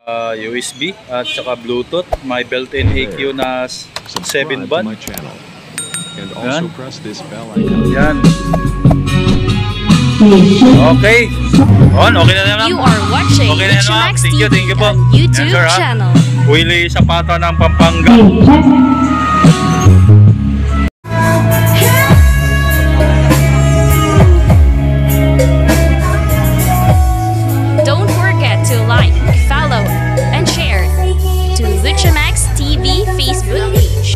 USB at saka Bluetooth. May built-in EQ na 7 band. Yan. Yan. Okay. Okay na naman. You are watching okay na naman. Thank you po. YouTube channel. Willie Zapata ng Pampanga. Don't forget to like, follow, and share to Lucha Max TV Facebook page.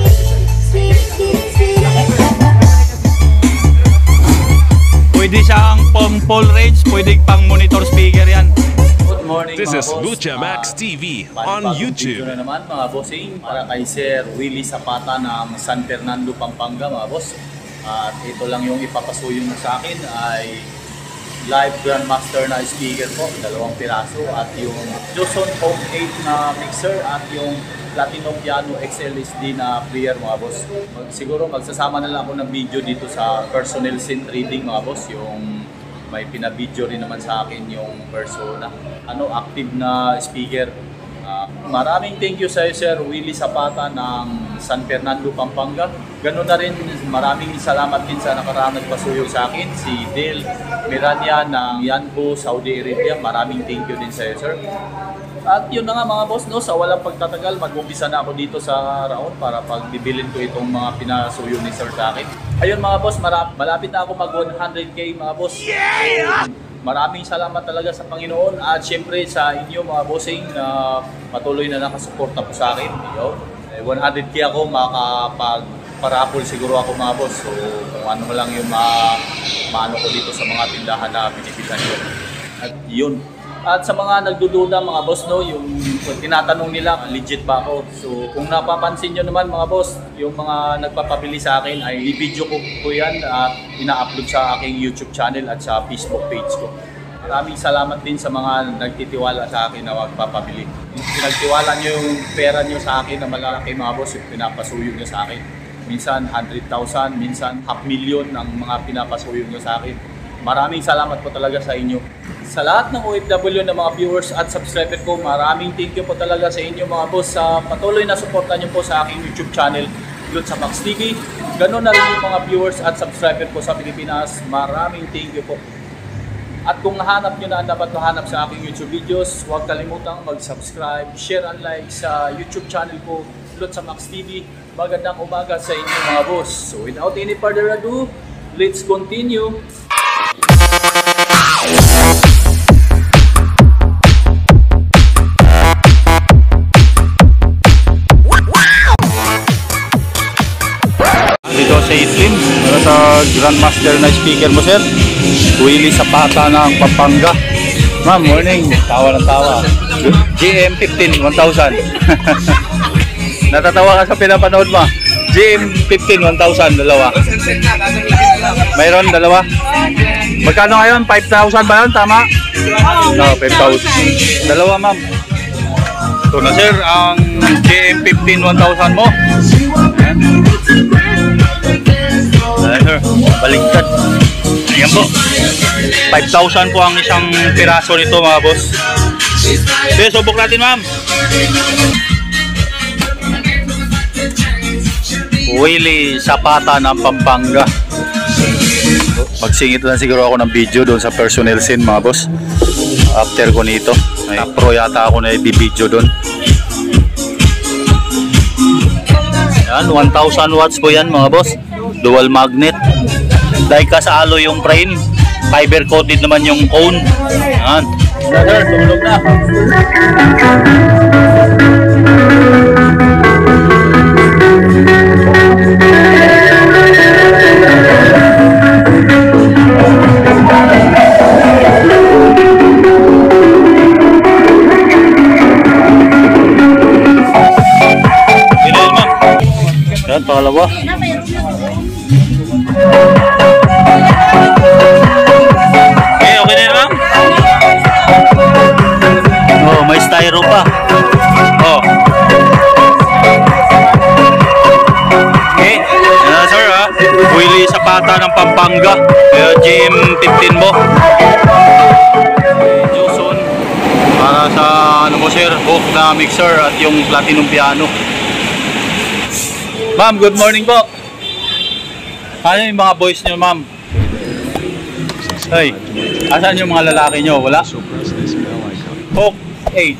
Pwede siyang pang full range, pwede pang monitor speaker yan. Good morning. This mga is boss. Lucha Max TV on YouTube. Video na naman mga bossing para kay Sir Willie Zapata ng San Fernando, Pampanga mga boss. At ito lang yung ipapasuyo mo sa akin ay live Grandmaster na speaker po, 2 piraso at yung Joson Home 8 na mixer at yung Platinum Piano XLSD na player mga boss. Siguro magsasama na lang ako ng video dito sa personal scene reading mga boss, yung may pinabidyo rin naman sa akin yung persona, active na speaker. Maraming thank you sa iyo Sir Willie Zapata ng San Fernando, Pampanga. Ganun na rin, maraming salamat din sa nakaraang nagpasuyo sa akin, si Del Mirania ng Yanbu, Saudi Arabia. Maraming thank you din sa iyo sir. At yun na nga mga boss, no, sa walang pagtatagal, mag-umpisa na ako dito sa Raon para pagbibilin ko itong mga pinasuyo ni sir sa akin. Ayun mga boss, malapit na ako mag 100k mga boss. Yeah! Maraming salamat talaga sa Panginoon at syempre sa inyo mga bossing na patuloy na nakasuporta po sa akin. 100k ako, makakapag-parapol siguro ako mga boss. So kung ano lang yung maano ko dito sa mga tindahan na pinipitan ko. At yun. At sa mga nagdududa mga boss, no, yung tinatanong nila legit ba ako. So kung napapansin nyo naman mga boss, yung mga nagpapabili sa akin ay i-video ko yan at ina-upload sa aking YouTube channel at sa Facebook page ko. Maraming salamat din sa mga nagtitiwala sa akin na magpapabili. Pinagtiwala nyo yung pera nyo sa akin na malalaki mga boss, yung pinapasuyo nyo sa akin. Minsan 100,000, minsan 500,000 ang mga pinapasuyo nyo sa akin. Maraming salamat po talaga sa inyo. Sa lahat ng OFW na mga viewers at subscriber ko, maraming thank you po talaga sa inyo mga boss sa patuloy na suporta nyo po sa aking YouTube channel, Lucha Max TV. Ganon na rin yung mga viewers at subscriber ko sa Pilipinas. Maraming thank you po. At kung nahanap nyo na ang dapat mahanap sa aking YouTube videos, huwag kalimutang mag-subscribe, share and like sa YouTube channel ko, Lucha Max TV. Magandang umaga sa inyo mga boss. So without any further ado, let's continue. Dito sa Itlin, para sa Grandmaster na speaker mo sir, Willie Zapata ng Pampanga. Ma'am, morning. Tawa ng tawa. GM15 1000. Natatawa ka sa pinapanood mo. GM15 1000, dalawa. Mayroon dalawa. Magkano ngayon? 5,000 ba yun? Tama? No, 5,000. Dalawa ma'am. Ito na sir, ang GM15 1000 mo. Ayan sir, baliktad. Ayan po, 5,000 po ang isang piraso nito mga boss. Sige, subok natin ma'am. Willie Zapata ng Pampanga. Magsingit lang siguro ako ng video doon sa personal scene mga boss. After ko nito, may pro yata ako na i-video doon. Yan, 1,000 watts po yan mga boss. Dual magnet. Dahil ka sa alo yung frame, fiber coated naman yung cone. Yan. Brother, tulog na. Yan, pangalawa. Okay na yun ma'am? Oh, may styro pa. Oh. Okay, yan sir ha. Willie Zapata ng Pampanga. GM15 mo. Joson Para sa ano po sir, hook na mixer at yung platinum piano. Ma'am, good morning po. Ano yung mga boys nyo, ma'am? Hey, asan yung mga lalaki nyo? Wala? Hook 8.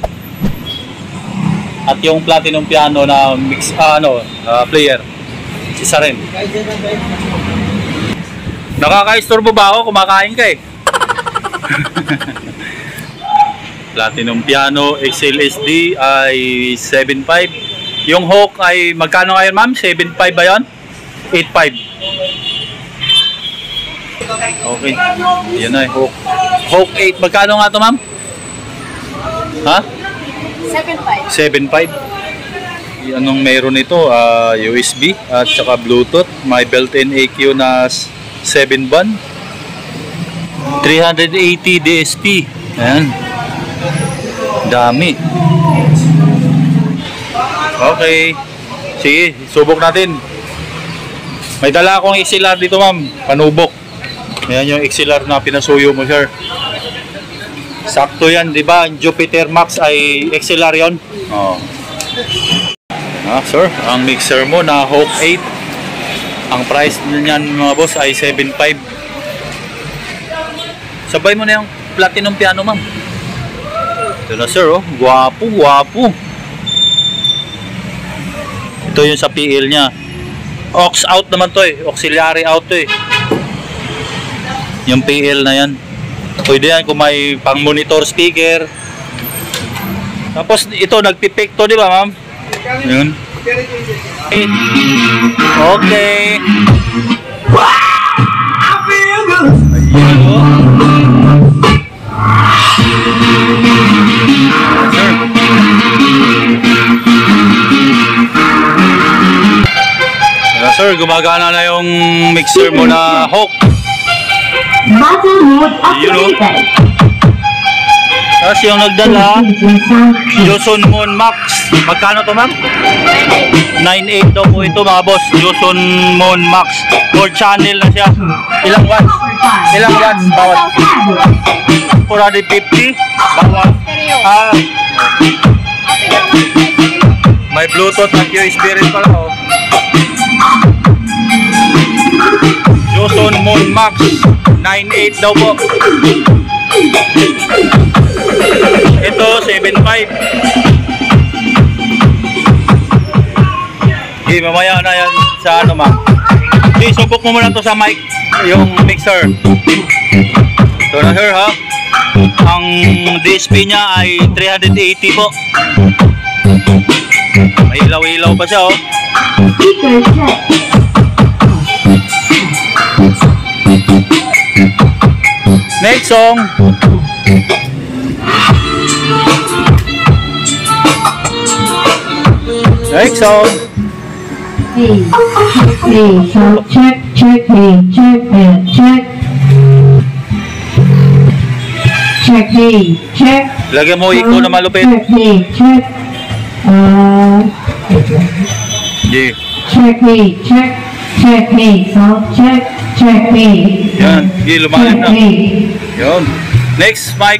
At yung platinum piano na mix, player. Isa rin. Nakaka-istorbo ba ako? Kumakain ka eh. Platinum piano, XLSD ay 7.5. Yung hook ay magkano ngayon ma'am? 7.5 ba yun? 8.5. Okay. Yan na hook. Hook 8. Magkano nga to ma'am? Ha? 7.5. Anong meron ito? USB at saka Bluetooth. May built-in EQ na 7 band. 380 DSP. Ayan. Dami. Okay. Sige, subok natin. May dala akong XLR dito ma'am. Panubok. Ayan yung XLR na pinasuyo mo sir. Sakto yan, di ba? Jupiter Max ay XLR yon. Oh. Sir, ang mixer mo na Hawk 8. Ang price niyan mga boss ay 7.5. Sabay mo na yung platinum piano ma'am. Ito na sir, oh. Guwapo, guwapo. Ito yung sa PL niya. Aux out naman to eh. Auxiliary out to eh. Yung PL na yan. Pwede yan kung may pang monitor speaker. Tapos ito nagpipik to, di ba ma'am? Yun. Okay. Ayun, oh. Sir, gumagana na yung mixer mo na Hawk. Yun, tapos yung nagdala Joson Moon Max. Magkano to ma'am? 9.8 daw po ito mga boss. Joson Moon Max 4 channel na siya. Ilang watts? Ilang watts bawat? 450 bawat. May Bluetooth at USB rin pala oh. Joson Moon Max 9.8 daw po. Ito 7.5. Okay, mamaya na yan sa ano ma'am. Okay, subok mo muna to sa mic yung mixer. Ito na sir ha. Ang DSP niya ay 380 po. May ilaw-ilaw pa siya oh. Next song. Next song. Check, check, check, check. Check, check. Lagyan mo iko na malupit. Check, check. Yeah. Check, check. Check, sound check. Check, yan, sige, lumalim na. Yun. Next, mic.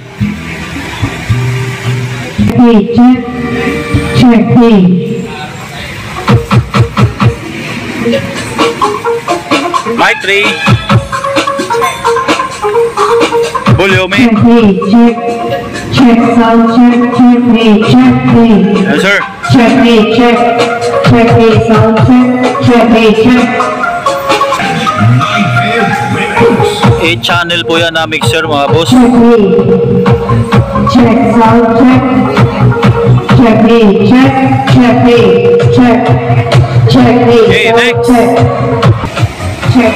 Check, check, Mic 3. Volume. check, check, sound check, check, Yes, sir. check, check, sound check, check. 8 channel po yan na mixer mga boss. Check, sound check. Check, check, check, check, Okay, next. check, check,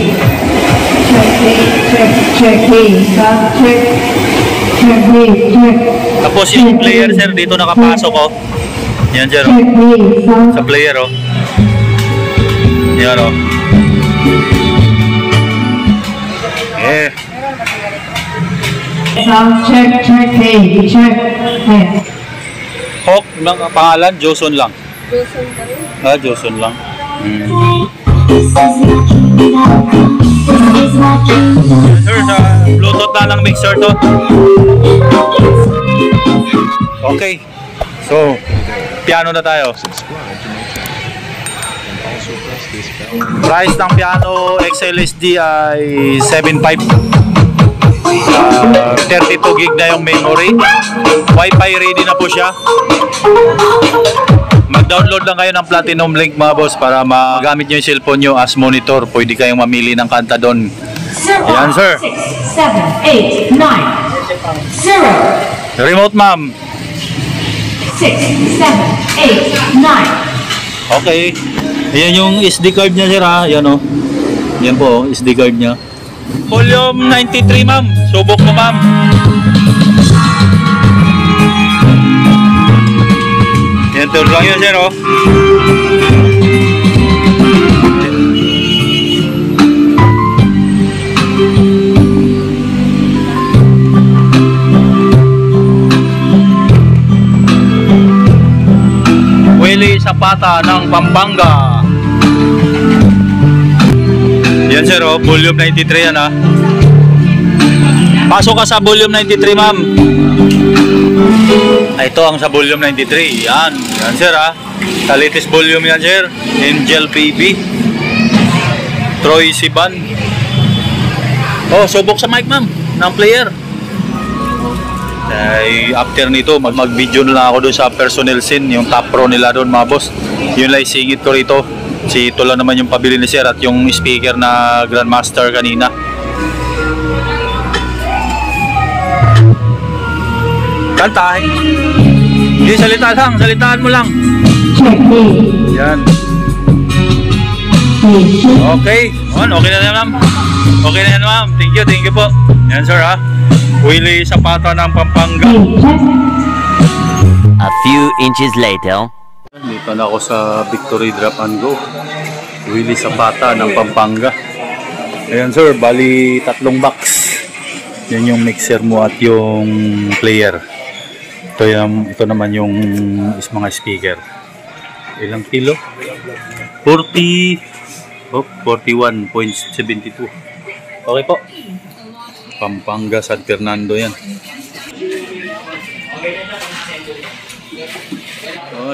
check, sound check, check. Tapos yung player sir dito nakapasok oh. Yan sir oh. Sa player oh. Yan oh. Yeah. Sound check, check. Hawk, pangalan, Joson lang. Joson pa rin? Joson lang. Sir, sa Bluetooth na lang mixer to. Okay. So, piano na tayo. Price ng piano XLSD ay 7.5. 32 gig na yung memory. Wi-Fi ready na po siya. Mag-download lang kayo ng Platinum Link mga boss para magamit nyo yung cellphone nyo as monitor. Pwede kayong mamili ng kanta doon. Yan sir. 6, 7, 8, 9, 0. Remote ma'am. 6, 7, 8, 9. Okay. Ayan yung SD card niya sir ha. Yan o. Yan po SD card niya. Volume 93 ma'am. Subok mo ma'am. Yan tour lang yun sir o. Willie Zapata ng Pampanga. Yan sir oh, volume 93 yan ha. Pasok ka sa volume 93 ma'am. Ito ang sa volume 93. Yan, yan sir ha. Sa latest volume yan sir. Angel Baby Troy Sivan. Oh, subok sa mic ma'am ng player. Ay, after nito mag-video na lang ako doon sa personnel scene, yung top pro nila doon mga boss. Yun lang singit ko rito. Si ito lang naman yung pabili ni sir at yung speaker na Grandmaster kanina. Kantahin. Hindi, salita lang, salitaan mo lang. Check A. Yan. Station. Okay. Okay na yan ma'am. Okay na yan ma'am. Thank you po. Yan sir ha. Willie Zapata ng Pampanga. A. Check. A few inches later. Dito na ako sa Victory Drop and Go. Willie Zapata ng Pampanga. Ayan sir, bali 3 box. Yan yung mixer mo at yung player. Ito naman yung mga speaker. Ilang kilo? 41.72. Okay po. Pampanga, San Fernando yan. Oh,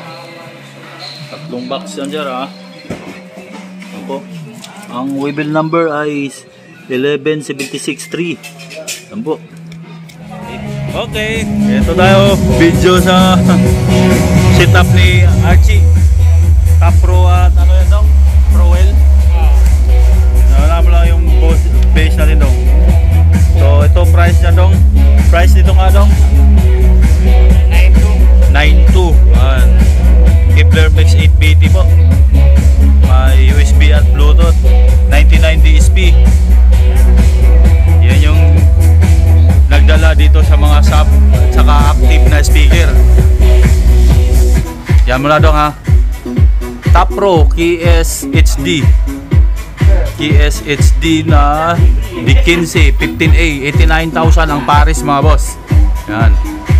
3 box yan sir ha. Ano po? Ang wheel number ay 11763. Ano po? Okay, ito tayo video sa setup ni Archie. Top Pro at ano yan daw? Prowell. Nalaman lang yung base natin daw. So ito price niya dong. Price nito nga dong 92. Kepler Mix 8BT po. May USB at Bluetooth. 99 DSP. Yan yung nagdala dito sa mga sub at saka active na speaker. Yan muna dong ha. Top Pro KS HD. KS HD na D15 15A 89,000 ang Paris mga boss. Yan.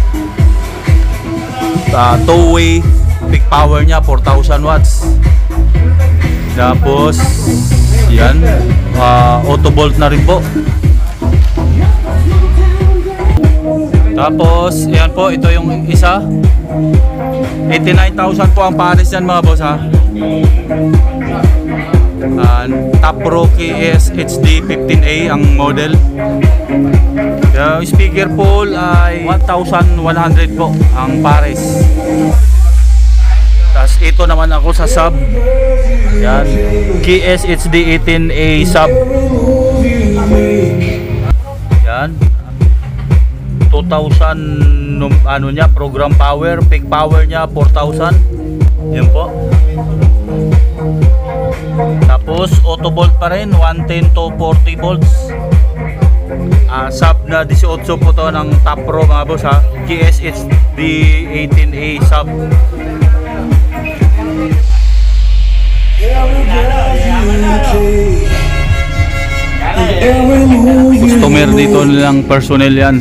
Two-way peak power niya 4,000 watts. Tapos yan, auto bolt na rin po. Tapos yan po, ito yung isa 89,000 po ang Paris yan mga boss ha. Top Pro KS HD 15A ang model. Yung speaker pool ay 1,100 po ang Paris. Tapos ito naman ako sa sub. Yan, KS HD 18A sub. Yan, 2,000 ano niya, program power, peak power niya 4,000. Yan po. Tapos auto volt pa rin 110 to 40 volts. Sub na 18 po to ng Top Pro mga boss ha. KS HD 18A sub. Customer dito nilang personnel yan.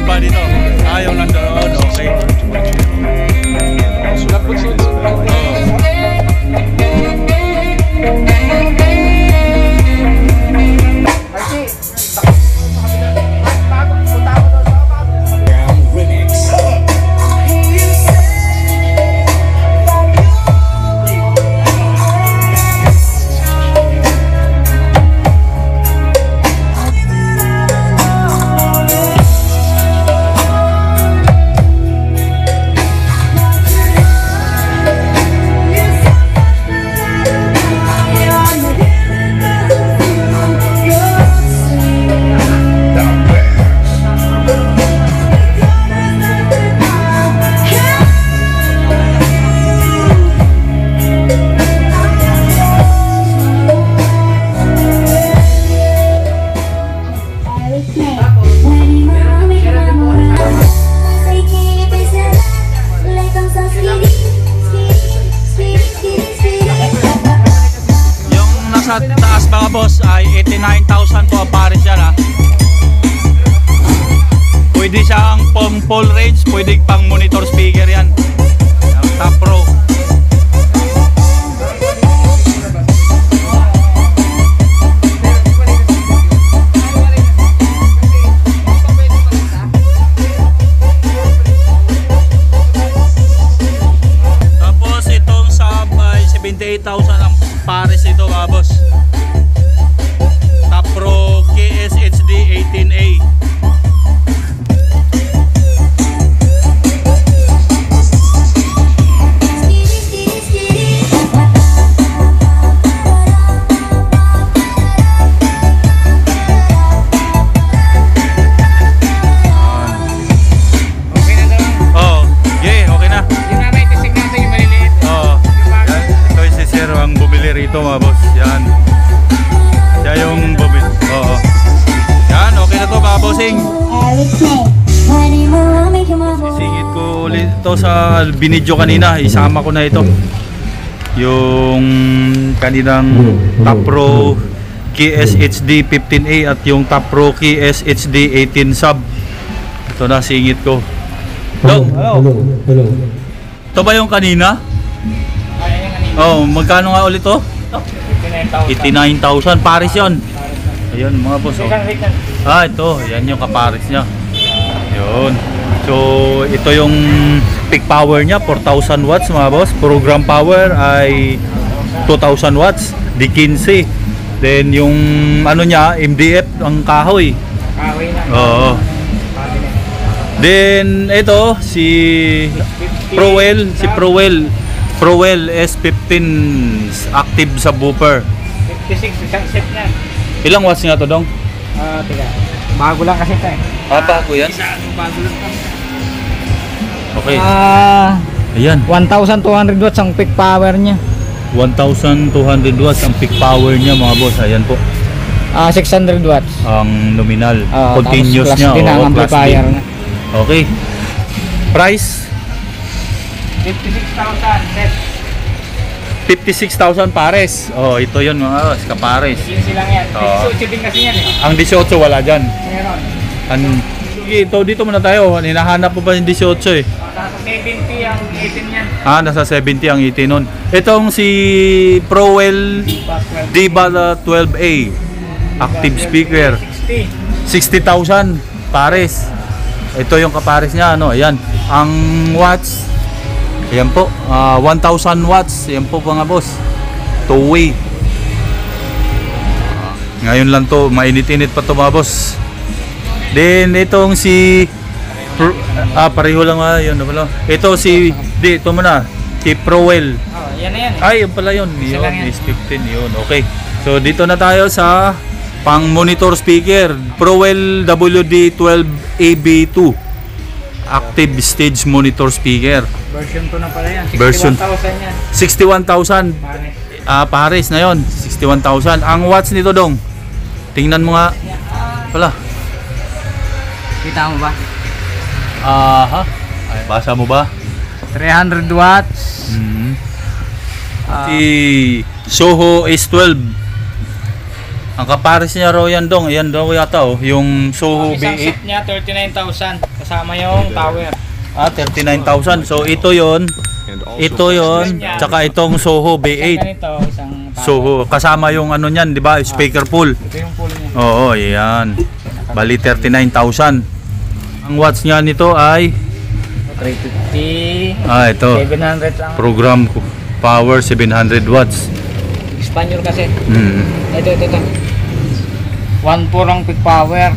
iba dito. Yung nandoon. Okay. Sa taas mga boss ay 89,000 po ang pares yan ha. Pwede siyang pang full range, pwede pang monitor speaker yan. Ang Top Pro. Tapos itong sub ay 78,000 ang pares ito mga boss. Top Pro KSHD 18A. Rito mga boss, yan. Siya yung bumili. Oo. Yan, okay na to mga bossing. Sisingit ko ulit ito sa binidyo kanina. Isama ko na ito. Yung kaninang Top Pro KSHD 15A at yung Top Pro KSHD 18 sub. Ito na, singit ko. Hello. Ito ba yung kanina? Oh, magkano nga ulit to? 89,000 pares yun. Ayun mga boss. Oh. Ito, yan yung kapares niya. Yun. So, ito yung peak power niya, 4,000 watts mga boss. Program power ay 2,000 watts, di 15. Then yung ano niya, MDF ang kahoy. Kahoy na. Oo. Then ito si Prowell S15 active subwoofer. 56 isang set niyan. Ilang watts nga to dong? Tiga. Bago lang kasi ito eh. Bago yan? Bago lang to. Okay. Ayan. 1,200 watts ang peak power niya. 1,200 watts ang peak power niya mga boss. Ayan po. 600 watts. Ang nominal. Continuous class niya. Din ang amplifier na. Okay. Price? 56,000 set. 56,000 pares. Oh, ito yun mga kapares. 15 lang yan. 18 din kasi yan eh. Ang 18 wala dyan. Meron. Ito dito muna tayo. Hinahanap po ba yung 18 eh? Nasa 70 ang 18 yan. Nasa 70 ang 18 nun. Itong si Prowell Diva 12A active speaker. 60,000 pares. Ito yung kapares niya, ano, ayan. Ang watts, ayan po, 1,000 watts. Ayan po mga boss. Two-way. Ngayon lang to, mainit-init pa to mga boss. Then itong si pareho lang yun, ano. Ito si ito muna, si Prowell. Yan na yan. Ay, yun pala yun. Yun, is 15 yun. Okay. So dito na tayo sa pang monitor speaker, Prowell WD12AB2 active stage monitor speaker. Version 2 na pala yan. Version 61,000 yan. 61,000 pares na yon. 61,000. Ang watts nito dong, tingnan mo nga pala. Kita mo ba? Ay, basa mo ba? 300 watts. Si Soho S12 Ang kapares niya raw yan dong. Ayan daw yata oh. Yung Soho Isang B8. set niya, 39,000. Kasama yung tower. 39,000. So ito yon. Ito yon. Tsaka itong Soho Isang B8. ganito, isang tower. Soho. Kasama yung ano niyan, di ba? Speaker pool. Ito yung pool niya. Oo, yan. Bali 39,000. Ang watts niya nito ay 350. ito. 700 lang. Program power 700 watts. Espanyol kasi. Hmm. Ito. 1.4 ang peak power.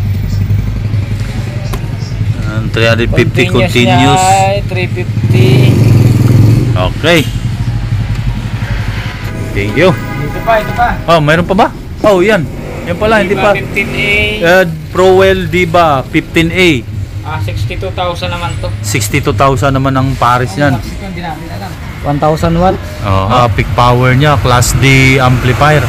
350 continuous. Niya ay 350. Okay. Thank you. Ito pa. Oh, mayroon pa ba? Oh, yan. Yan pala, hindi pa. 15A. Prowell Diva 15A. 62,000 naman to. 62,000 naman ang pares niyan. Hindi namin alam. 1,000 watt. Peak power niya, Class D amplifier.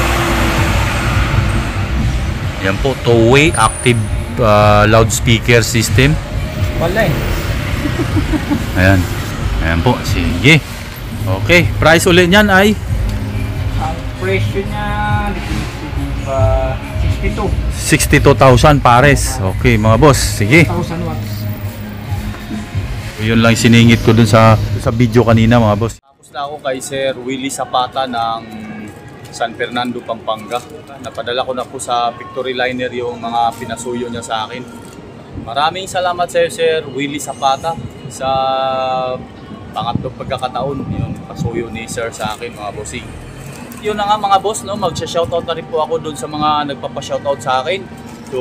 Yan po, two-way active loudspeaker system. Wala eh. Ayan. Ayan po, sige. Okay, price ulit niyan ay Ang presyo niya 62,000 pares. Okay, mga boss, sige. 1,000 watts. Yun lang siningit ko dun sa video kanina, mga boss. Tapos na ako kay Sir Willie Zapata ng San Fernando, Pampanga. Napadala ko na po sa Victory Liner yung mga pinasuyo niya sa akin. Maraming salamat sa iyo, Sir Willie Zapata, sa pangatlong pagkakataon yung pasuyo ni Sir sa akin, mga bossing. Yun na nga mga boss, no? Magsha-shoutout na rin po ako dun sa mga nagpapa-shoutout sa akin. So,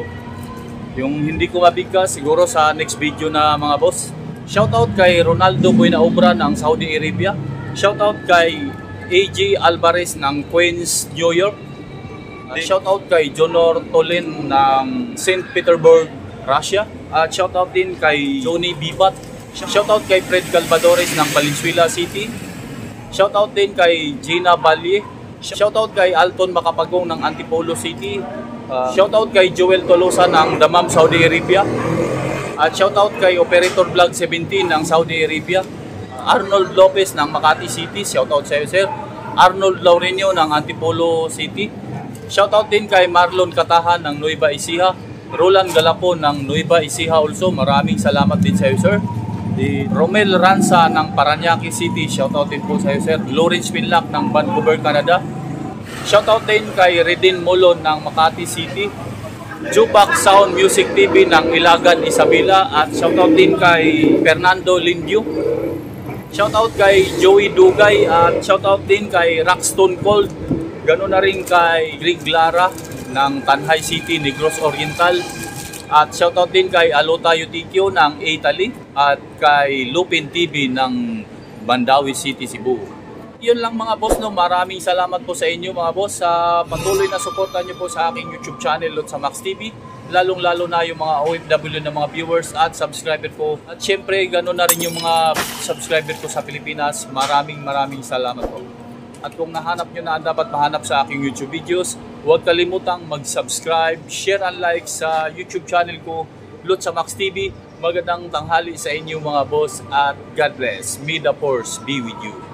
yung hindi ko mabigkas siguro sa next video na mga boss. Shoutout kay Ronaldo Buenaobra ng Saudi Arabia. Shoutout kay AJ Alvarez ng Queens, New York. Shoutout kay Jonor Tolin ng St. Petersburg, Russia. At shoutout din kay Johnny Bibat. Shoutout kay Fred Calvadores ng Valenzuela City. Shoutout din kay Gina Balye. Shoutout kay Alton Makapagong ng Antipolo City. Shoutout kay Joel Tolosa ng Dammam, Saudi Arabia. At shoutout kay Operator Vlog 17 ng Saudi Arabia. Arnold Lopez ng Makati City. Shoutout sa iyo, sir. Arnold Laurenio ng Antipolo City. Shoutout din kay Marlon Katahan ng Nueva Ecija. Roland Galapon ng Nueva Ecija also. Maraming salamat din sa iyo, sir. Romel Ranza ng Paranaque City, shoutout din po sa iyo, sir. Lawrence Pinlac ng Vancouver, Canada. Shoutout din kay Redin Molon ng Makati City. Jupak Sound Music TV ng Ilagan, Isabela. At shoutout din kay Fernando Lindio. Shoutout kay Joey Dugay. At shoutout din kay Rockstone Cold. Ganoon na rin kay Greg Lara ng Tanhay City, Negros Oriental. At shoutout din kay Alota Yutikyo ng Italy at kay Lupin TV ng Bandawi City, Cebu. Yun lang mga boss, no? Maraming salamat po sa inyo mga boss sa patuloy na suporta nyo po sa aking YouTube channel Lotsa Max TV. Lalong-lalo na yung mga OFW na mga viewers at subscriber ko. At syempre, gano'n na rin yung mga subscriber ko sa Pilipinas. Maraming salamat po. At kung nahanap nyo na ang dapat mahanap sa aking YouTube videos, huwag kalimutang mag-subscribe, share and like sa YouTube channel ko, Lotsa Max TV. Magandang tanghali sa inyo mga boss at God bless. May the force be with you.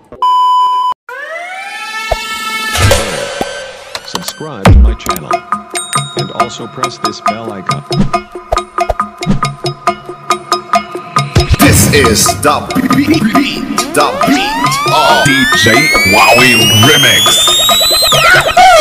Subscribe to my channel and also press this bell icon. This is the beat of DJ Wowie Remix.